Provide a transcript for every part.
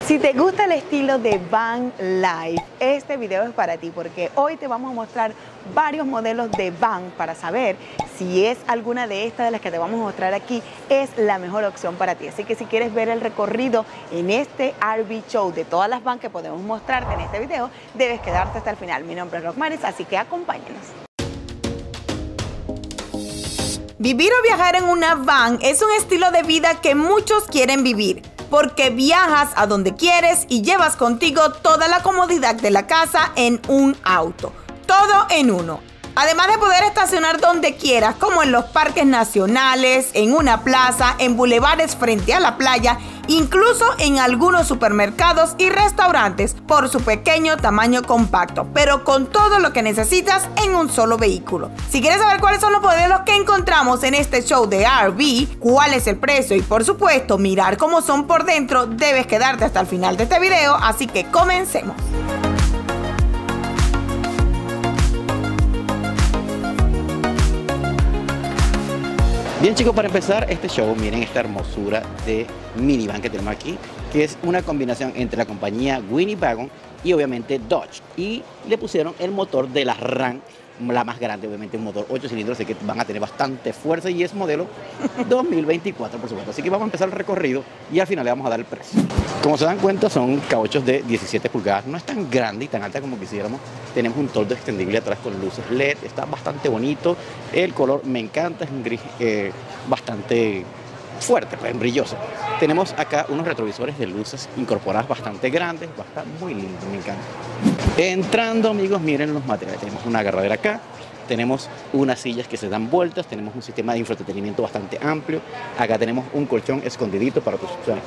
Si te gusta el estilo de van life, este video es para ti porque hoy te vamos a mostrar varios modelos de van para saber si es alguna de estas de las que te vamos a mostrar aquí es la mejor opción para ti. Así que si quieres ver el recorrido en este RV Show de todas las van que podemos mostrarte en este video, debes quedarte hasta el final. Mi nombre es Rockmaris, así que acompáñanos. Vivir o viajar en una van es un estilo de vida que muchos quieren vivir, porque viajas a donde quieres y llevas contigo toda la comodidad de la casa en un auto, todo en uno. Además de poder estacionar donde quieras, como en los parques nacionales, en una plaza, en bulevares frente a la playa, incluso en algunos supermercados y restaurantes por su pequeño tamaño compacto, pero con todo lo que necesitas en un solo vehículo. Si quieres saber cuáles son los modelos que encontramos en este show de RV, cuál es el precio y por supuesto mirar cómo son por dentro, debes quedarte hasta el final de este video, así que comencemos. Bien chicos, para empezar este show, miren esta hermosura de minivan que tenemos aquí, que es una combinación entre la compañía Winnebago y obviamente Dodge. Y le pusieron el motor de la Ram, la más grande, obviamente un motor 8 cilindros, así que van a tener bastante fuerza y es modelo 2024 por supuesto. Así que vamos a empezar el recorrido y al final le vamos a dar el precio. Como se dan cuenta, son cauchos de 17 pulgadas, no es tan grande y tan alta como quisiéramos. Tenemos un toldo extendible atrás con luces LED, está bastante bonito, el color me encanta, es un gris bastante fuerte, pues, brilloso. Tenemos acá unos retrovisores de luces incorporadas bastante grandes, está muy lindo, me encanta. Entrando, amigos, miren los materiales. Tenemos una agarradera acá, tenemos unas sillas que se dan vueltas, tenemos un sistema de infoentretenimiento bastante amplio. Acá tenemos un colchón escondidito para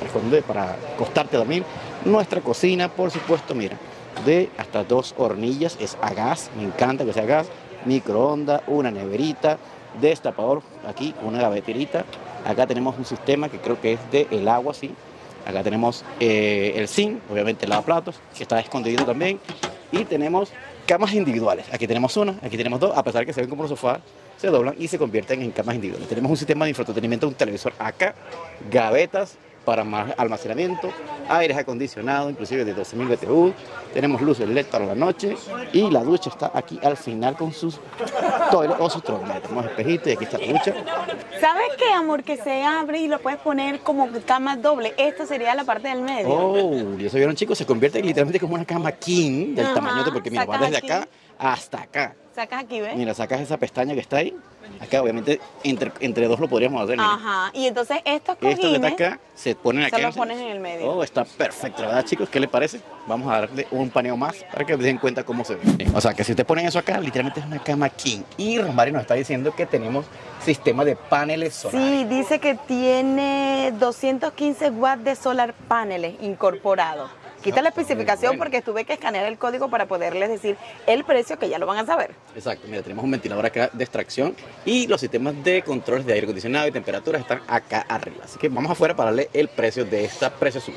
acostarte a dormir. Nuestra cocina, por supuesto, mira, de hasta 2 hornillas, es a gas, me encanta que sea a gas, microondas, una neverita, destapador, aquí una gaveterita. Acá tenemos un sistema que creo que es de el agua, sí. Acá tenemos el zinc, obviamente el lavaplatos, que está escondido también. Y tenemos camas individuales. Aquí tenemos una, aquí tenemos dos, a pesar que se ven como los sofás, se doblan y se convierten en camas individuales. Tenemos un sistema de infoentretenimiento, un televisor acá, gavetas para más almacenamiento, aires acondicionados, inclusive de 12.000 BTU. Tenemos luces LED para la noche y la ducha está aquí al final con sus toilet o sus troneras. Tenemos espejitos y aquí está la ducha. ¿Sabes qué, amor? Que se abre y lo puedes poner como cama doble. Esta sería la parte del medio. Oh, y eso vieron chicos, se convierte literalmente como una cama king del tamaño de, porque mira, va desde acá hasta acá. Sacas aquí, ¿ves? Mira, sacas esa pestaña que está ahí. Acá, obviamente, entre dos lo podríamos hacer. Mira. Ajá, y entonces estos cojines... Estos que están acá, se ponen acá. Se los ponen en el medio. Oh, está perfecto, ¿verdad, chicos? ¿Qué les parece? Vamos a darle un paneo más para que se den cuenta cómo se ve. O sea, que si ustedes ponen eso acá, literalmente es una cama king. Y Rosmary nos está diciendo que tenemos sistema de paneles solares. Sí, dice que tiene 215 watts de solar paneles incorporados. Quita la especificación porque tuve que escanear el código para poderles decir el precio, que ya lo van a saber. Exacto, mira, tenemos un ventilador acá de extracción y los sistemas de controles de aire acondicionado y temperatura están acá arriba. Así que vamos afuera para darle el precio de esta preciosura.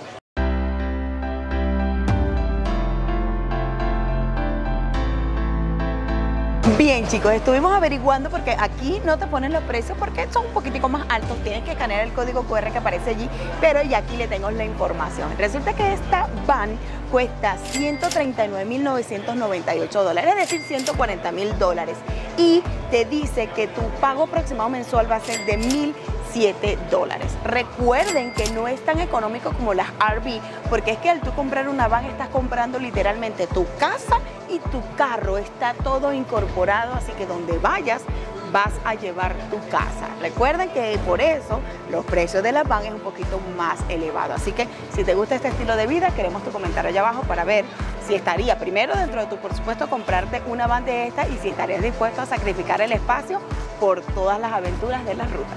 Bien chicos, estuvimos averiguando porque aquí no te ponen los precios porque son un poquitico más altos, tienes que escanear el código QR que aparece allí, pero ya aquí le tengo la información. Resulta que esta van cuesta $139.998, es decir, $140.000, y te dice que tu pago aproximado mensual va a ser de $1,007. Recuerden que no es tan económico como las RV, porque es que al tú comprar una van estás comprando literalmente tu casa y tu carro, está todo incorporado, así que donde vayas vas a llevar tu casa. Recuerden que por eso los precios de la van es un poquito más elevado, así que si te gusta este estilo de vida, queremos tu comentario allá abajo para ver si estaría primero dentro de tu presupuesto comprarte una van de esta y si estarías dispuesto a sacrificar el espacio por todas las aventuras de la ruta.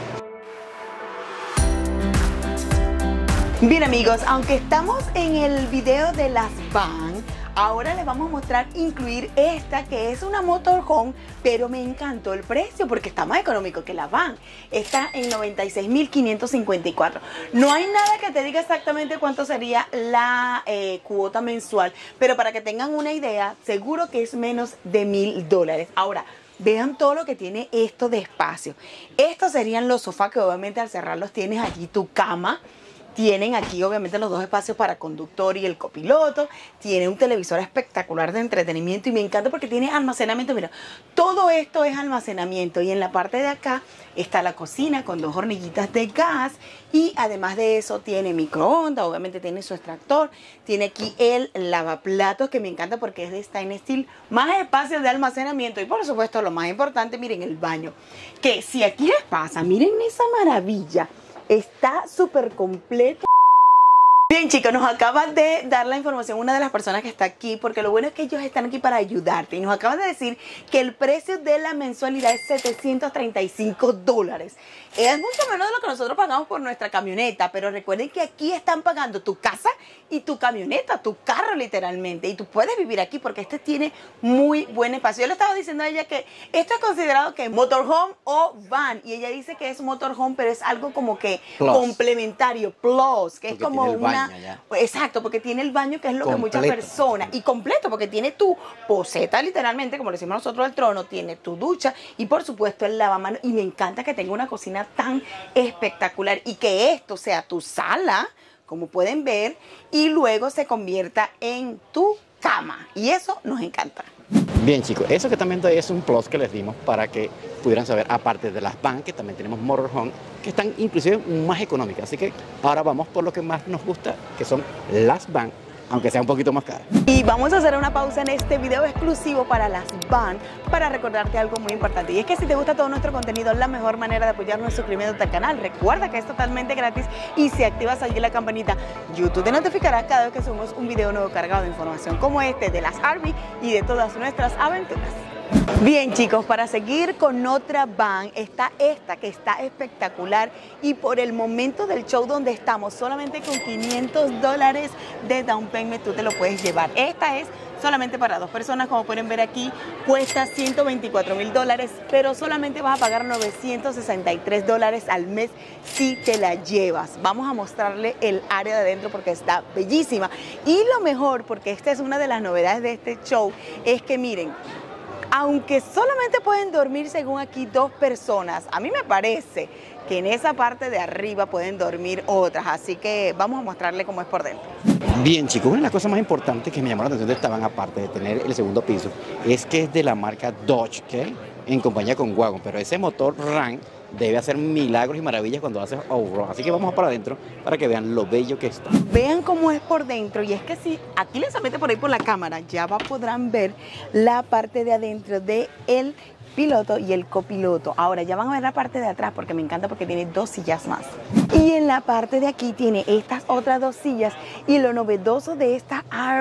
Bien amigos, aunque estamos en el video de las van, ahora les vamos a mostrar incluir esta que es una motorhome, pero me encantó el precio porque está más económico que la van. Está en $96.554. No hay nada que te diga exactamente cuánto sería la cuota mensual, pero para que tengan una idea, seguro que es menos de $1,000. Ahora, vean todo lo que tiene esto de espacio. Estos serían los sofás que obviamente al cerrarlos tienes allí tu cama. Tienen aquí obviamente los dos espacios para conductor y el copiloto. Tiene un televisor espectacular de entretenimiento y me encanta porque tiene almacenamiento. Mira, todo esto es almacenamiento y en la parte de acá está la cocina con 2 hornillitas de gas y además de eso tiene microondas, obviamente tiene su extractor. Tiene aquí el lavaplatos que me encanta porque es de stainless steel, más espacio de almacenamiento y por supuesto lo más importante, miren el baño. Que si aquí les pasa, miren esa maravilla. Está súper completo. Bien, chicos, nos acaba de dar la información una de las personas que está aquí, porque lo bueno es que ellos están aquí para ayudarte. Y nos acaban de decir que el precio de la mensualidad es $735. Es mucho menos de lo que nosotros pagamos por nuestra camioneta, pero recuerden que aquí están pagando tu casa y tu camioneta, tu carro literalmente. Y tú puedes vivir aquí porque este tiene muy buen espacio. Yo le estaba diciendo a ella que esto es considerado que motorhome o van. Y ella dice que es motorhome, pero es algo como que Plus. Complementario, plus, que Porque es como tiene el una... baño ya. Exacto, porque tiene el baño que es lo que muchas Completo. personas... Y completo, porque tiene tu poseta literalmente, como le decimos nosotros al trono, tiene tu ducha y por supuesto el lavamanos. Y me encanta que tenga una cocina tan espectacular y que esto sea tu sala, como pueden ver, y luego se convierta en tu cama. Y eso nos encanta. Bien, chicos, eso que también es un plus que les dimos para que pudieran saber, aparte de las van, que también tenemos motorhome, que están inclusive más económicas. Así que ahora vamos por lo que más nos gusta, que son las van, aunque sea un poquito más caras. Y vamos a hacer una pausa en este video exclusivo para las van, para recordarte algo muy importante. Y es que si te gusta todo nuestro contenido, la mejor manera de apoyarnos es suscribiéndote al canal. Recuerda que es totalmente gratis y si activas allí la campanita, YouTube te notificará cada vez que subimos un video nuevo cargado de información como este de las RV y de todas nuestras aventuras. Bien, chicos, para seguir con otra van está esta que está espectacular y por el momento del show donde estamos, solamente con $500 de down payment tú te lo puedes llevar. Esta es solamente para 2 personas, como pueden ver aquí, cuesta $124,000, pero solamente vas a pagar $963 al mes si te la llevas. Vamos a mostrarle el área de adentro porque está bellísima. Y lo mejor, porque esta es una de las novedades de este show, es que miren, aunque solamente pueden dormir según aquí 2 personas, a mí me parece que en esa parte de arriba pueden dormir otras, así que vamos a mostrarle cómo es por dentro. Bien, chicos, una de las cosas más importantes que me llamó la atención de esta van, aparte de tener el segundo piso, es que es de la marca Dodge, ¿ok? En compañía con Wagon, pero ese motor Ram debe hacer milagros y maravillas cuando haces off-road. Así que vamos para adentro para que vean lo bello que está. Vean cómo es por dentro y es que si aquí les mete por ahí por la cámara, ya podrán ver la parte de adentro de el piloto y el copiloto. Ahora ya van a ver la parte de atrás porque me encanta porque tiene 2 sillas más. Y en la parte de aquí tiene estas otras 2 sillas y lo novedoso de esta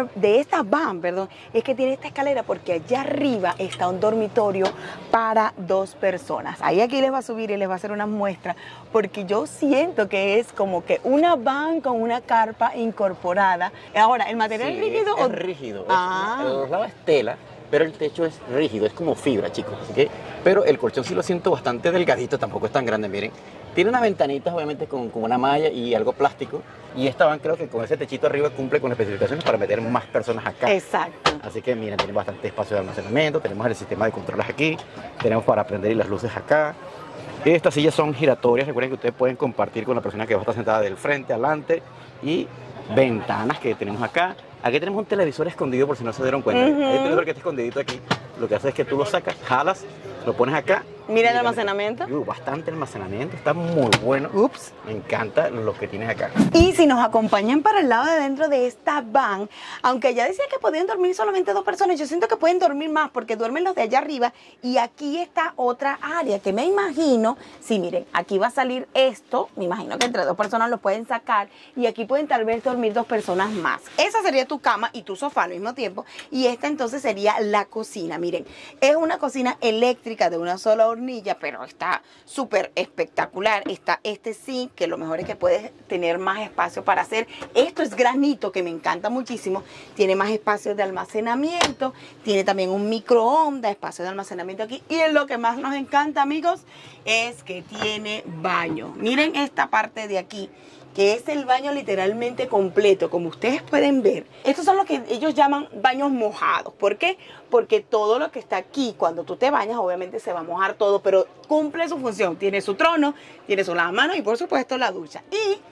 van, es que tiene esta escalera porque allá arriba está un dormitorio para 2 personas. Ahí aquí les va a subir y les va a hacer una muestra porque yo siento que es como que una van con una carpa incorporada. Ahora, ¿el material es rígido? Es rígido. Ah. De los lados es tela, pero el techo es rígido, es como fibra, chicos. Así que, pero el colchón sí lo siento bastante delgadito, tampoco es tan grande, miren. Tiene unas ventanitas, obviamente, con una malla y algo plástico. Y esta van, creo que con ese techito arriba cumple con las especificaciones para meter más personas acá. Exacto. Así que, miren, tiene bastante espacio de almacenamiento. Tenemos el sistema de controles aquí. Tenemos para prender y las luces acá. Estas sillas son giratorias. Recuerden que ustedes pueden compartir con la persona que va a estar sentada del frente, adelante. Y ventanas que tenemos acá. Aquí tenemos un televisor escondido por si no se dieron cuenta. El televisor que está escondidito aquí, lo que hace es que tú lo sacas, jalas, lo pones acá. Mira el almacenamiento. Bastante almacenamiento, está muy bueno. Ups. Me encanta lo que tienes acá. Y si nos acompañan para el lado de adentro de esta van, aunque ya decía que podían dormir solamente 2 personas, yo siento que pueden dormir más porque duermen los de allá arriba. Y aquí está otra área que me imagino, sí, miren, aquí va a salir esto, me imagino que entre 2 personas lo pueden sacar y aquí pueden tal vez dormir 2 personas más. Esa sería tu cama y tu sofá al mismo tiempo y esta entonces sería la cocina. Miren, es una cocina eléctrica de una sola hornilla, pero está súper espectacular. Está este sí, que lo mejor es que puedes tener más espacio para hacer. Esto es granito, que me encanta muchísimo. Tiene más espacio de almacenamiento. Tiene también un microondas, espacio de almacenamiento aquí. Y lo que más nos encanta, amigos, es que tiene baño. Miren esta parte de aquí, que es el baño literalmente completo, como ustedes pueden ver. Estos son lo que ellos llaman baños mojados. ¿Por qué? Porque todo lo que está aquí, cuando tú te bañas, obviamente se va a mojar todo, pero cumple su función. Tiene su trono, tiene su lavamanos y por supuesto la ducha. Y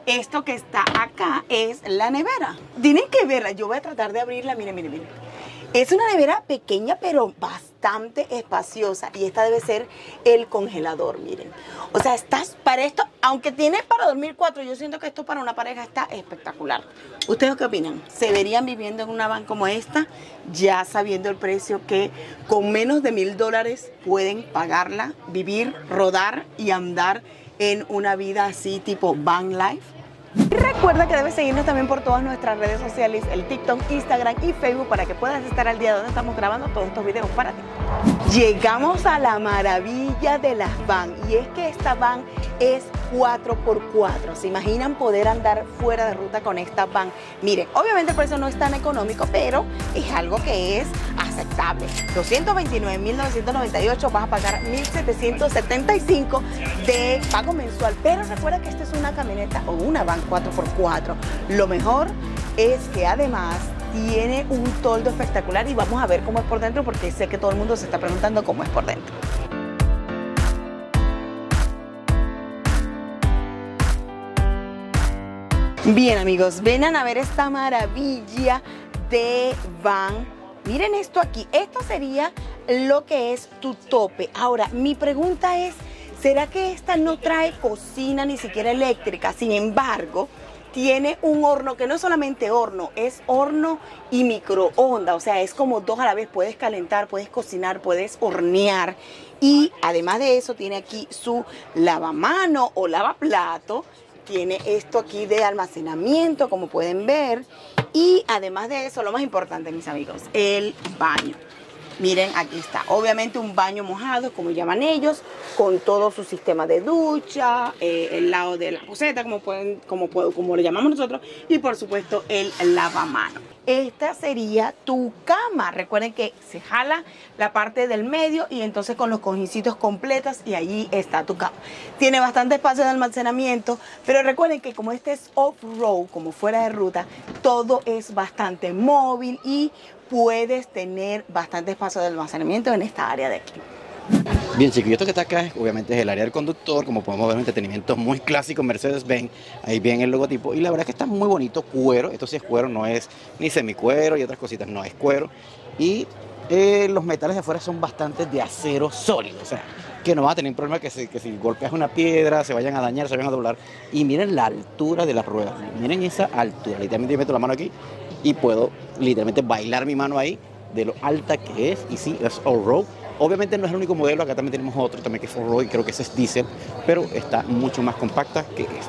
esto que está acá es la nevera. Tienen que verla, yo voy a tratar de abrirla, miren, miren, miren. Es una nevera pequeña pero bastante espaciosa y esta debe ser el congelador, miren. O sea, estás para esto, aunque tiene para dormir 4, yo siento que esto para una pareja está espectacular. ¿Ustedes qué opinan? ¿Se verían viviendo en una van como esta? Ya sabiendo el precio que con menos de $1000 pueden pagarla, vivir, rodar y andar en una vida así tipo van life. Y recuerda que debes seguirnos también por todas nuestras redes sociales, el TikTok, Instagram y Facebook, para que puedas estar al día donde estamos grabando todos estos videos para ti. Llegamos a la maravilla de las van, y es que esta van es 4x4. ¿Se imaginan poder andar fuera de ruta con esta van? Miren, obviamente el precio no es tan económico, pero es algo que es aceptable. 229.998, vas a pagar 1.775 de pago mensual. Pero recuerda que esta es una camioneta o una van 4x4. Lo mejor es que además tiene un toldo espectacular y vamos a ver cómo es por dentro, porque sé que todo el mundo se está preguntando cómo es por dentro. Bien, amigos, vengan a ver esta maravilla de van. Miren esto aquí, esto sería lo que es tu tope. Ahora, mi pregunta es, ¿será que esta no trae cocina ni siquiera eléctrica? Sin embargo, tiene un horno que no es solamente horno, es horno y microondas. O sea, es como dos a la vez. Puedes calentar, puedes cocinar, puedes hornear. Y además de eso, tiene aquí su lavamano o lavaplato. Tiene esto aquí de almacenamiento, como pueden ver. Y además de eso, lo más importante, mis amigos, el baño. Miren, aquí está. Obviamente un baño mojado, como llaman ellos, con todo su sistema de ducha, el lado de la poceta, como lo llamamos nosotros, y por supuesto el lavamano. Esta sería tu cama. Recuerden que se jala la parte del medio y entonces con los cojincitos completas y allí está tu cama. Tiene bastante espacio de almacenamiento, pero recuerden que como este es off-road, como fuera de ruta, todo es bastante móvil y puedes tener bastante espacio de almacenamiento en esta área de aquí. Bien, chicos, y esto que está acá obviamente es el área del conductor. Como podemos ver, un entretenimiento muy clásico Mercedes-Benz. Ahí ven el logotipo y la verdad es que está muy bonito, cuero. Esto sí es cuero, no es ni semicuero y otras cositas, no es cuero. Y los metales de afuera son bastante de acero sólido, o sea, que no va a tener problema que si golpeas una piedra se vayan a dañar, se vayan a doblar. Y miren la altura de las ruedas, miren esa altura. Literalmente yo meto la mano aquí y puedo literalmente bailar mi mano ahí de lo alta que es. Y sí, es all-road. Obviamente no es el único modelo, acá también tenemos otro también que es all-road y creo que ese es diésel, pero está mucho más compacta que esta.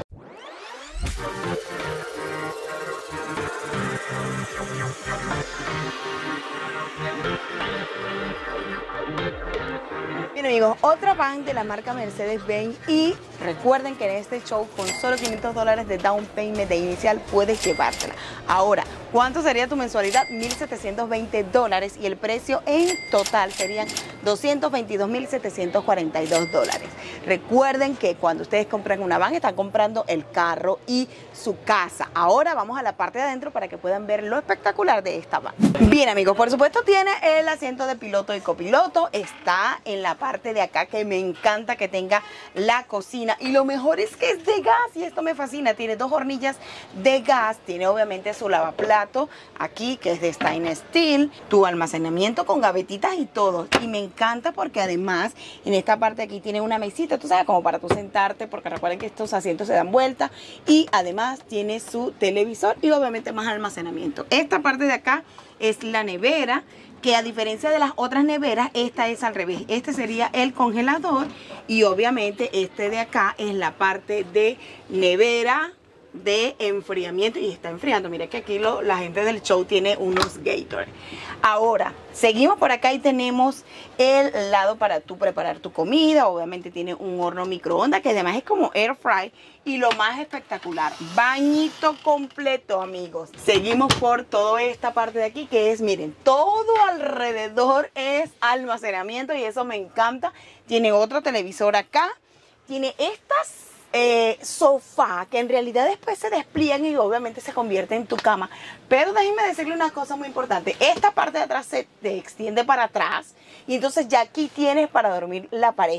Bien, amigos, otra van de la marca Mercedes-Benz, y recuerden que en este show con solo $500 de down payment de inicial puedes llevártela. Ahora, ¿cuánto sería tu mensualidad? $1.720 y el precio en total serían $222.742. Recuerden que cuando ustedes compran una van están comprando el carro y su casa. Ahora vamos a la parte de adentro para que puedan ver lo espectacular de esta van. Bien, amigos, por supuesto tiene el asiento de piloto y copiloto. Está en la parte de acá, que me encanta que tenga la cocina, y lo mejor es que es de gas y esto me fascina. Tiene dos hornillas de gas, tiene obviamente su lavaplato aquí que es de stainless steel, tu almacenamiento con gavetitas y todo, y me encanta porque además en esta parte de aquí tiene una mesita, tú sabes, como para tú sentarte, porque recuerden que estos asientos se dan vuelta, y además tiene su televisor y obviamente más almacenamiento. Esta parte de acá es la nevera, que a diferencia de las otras neveras, esta es al revés. Este sería el congelador y obviamente este de acá es la parte de nevera de enfriamiento, y está enfriando. Mire que aquí la gente del show tiene unos Gatorade. Ahora, seguimos por acá y tenemos el lado para tú preparar tu comida. Obviamente tiene un horno microondas que además es como air fry. Y lo más espectacular, bañito completo, amigos. Seguimos por toda esta parte de aquí que es, miren, todo alrededor es almacenamiento y eso me encanta. Tiene otro televisor acá. Tiene estas sofá que en realidad después se despliegan y obviamente se convierte en tu cama. Pero déjenme decirle una cosa muy importante. Esta parte de atrás se te extiende para atrás y entonces ya aquí tienes para dormir la pareja.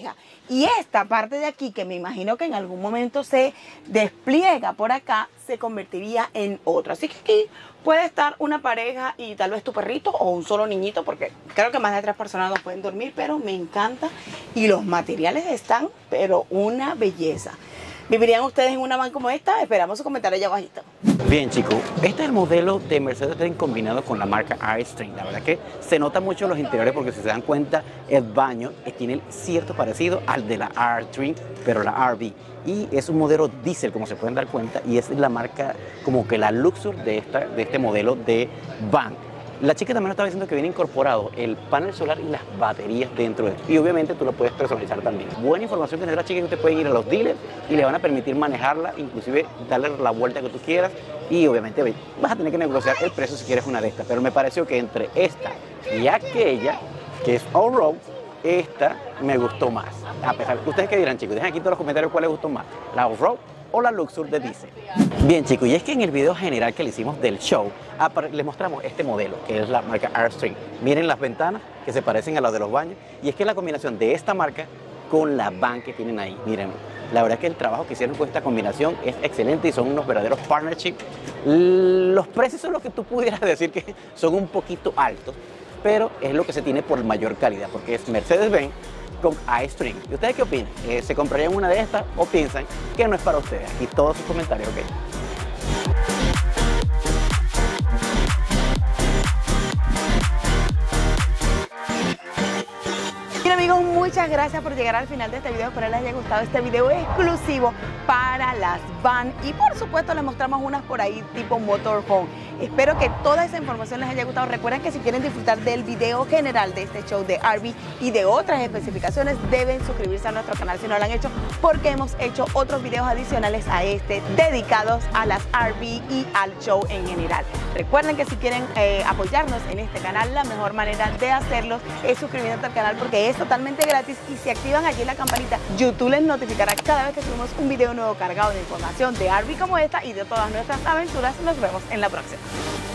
Y esta parte de aquí, que me imagino que en algún momento se despliega por acá, se convertiría en otra. Así que aquí puede estar una pareja y tal vez tu perrito o un solo niñito, porque creo que más de 3 personas no pueden dormir, pero me encanta. Y los materiales están, pero una belleza. ¿Vivirían ustedes en una van como esta? Esperamos su comentario allá abajito. Bien, chicos, este es el modelo de Mercedes-Benz combinado con la marca Airstream. La verdad que se nota mucho en los interiores porque si se dan cuenta, el baño tiene cierto parecido al de la Airstream, pero la RV. Y es un modelo diésel, como se pueden dar cuenta, y es la marca como que la Luxor de este modelo de van. La chica también nos estaba diciendo que viene incorporado el panel solar y las baterías dentro de esto. Y obviamente tú lo puedes personalizar también. Buena información que nos da la chica, que usted puede ir a los dealers y le van a permitir manejarla, inclusive darle la vuelta que tú quieras. Y obviamente vas a tener que negociar el precio si quieres una de estas. Pero me pareció que entre esta y aquella, que es all-road, esta me gustó más. A pesar, ¿ustedes qué dirán, chicos? Dejen aquí en todos los comentarios cuál les gustó más, la all-road o la Luxor de diésel. Bien, chicos, y es que en el video general que le hicimos del show, les mostramos este modelo, que es la marca Airstream. Miren las ventanas, que se parecen a las de los baños, y es que la combinación de esta marca con la van que tienen ahí, miren, la verdad es que el trabajo que hicieron con esta combinación es excelente y son unos verdaderos partnerships. Los precios son los que tú pudieras decir que son un poquito altos, pero es lo que se tiene por mayor calidad, porque es Mercedes-Benz con Airstream. ¿Y ustedes qué opinan? ¿Se comprarían una de estas o piensan que no es para ustedes? Aquí todos sus comentarios, ¿ok? Bien, amigos, muchas gracias por llegar al final de este video. Espero les haya gustado este video exclusivo para las van. Y por supuesto les mostramos unas por ahí tipo motorhome. Espero que toda esa información les haya gustado. Recuerden que si quieren disfrutar del video general de este show de RV y de otras especificaciones, deben suscribirse a nuestro canal si no lo han hecho, porque hemos hecho otros videos adicionales a este dedicados a las RV y al show en general. Recuerden que si quieren apoyarnos en este canal, la mejor manera de hacerlo es suscribiéndose al canal, porque es totalmente gratis, y si activan allí la campanita, YouTube les notificará cada vez que subimos un video nuevo cargado de información de RV como esta y de todas nuestras aventuras. Nos vemos en la próxima.